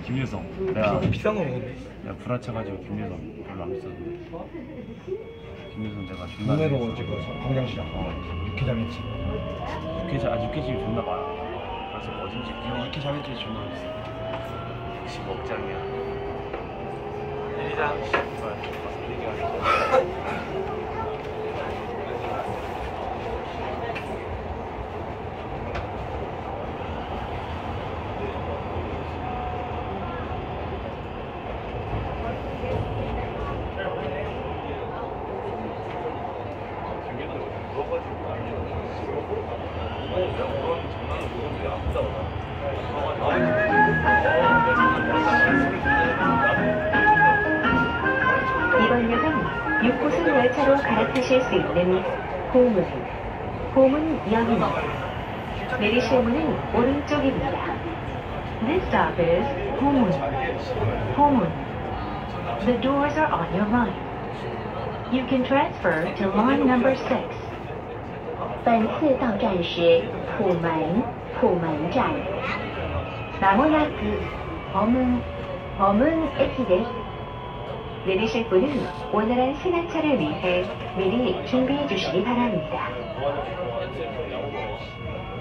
김유성. 내가 비싼 거 먹었네. 내가 불화쳐가지고 김유성 별로 안 비쌌는데. 김유성 내가 존나. 동네로 지금 광장시장. 육회장 했지. 육회집이 존나 많아. 그래서 어딘지 육회장 했지 존나 맛있어. 역시 먹장이야. 일이장. 이번 역은 6호선 열차로 갈아타실 수 있는 호문역입니다. 내리실 문은 오른쪽입니다. This stop is 호문. The doors are on your right. You can transfer to line number 6. 本次到站是普门站。まもなく호문駅です。 내리실 분은 원활한 승하차를 위해 미리 준비해 주시기 바랍니다.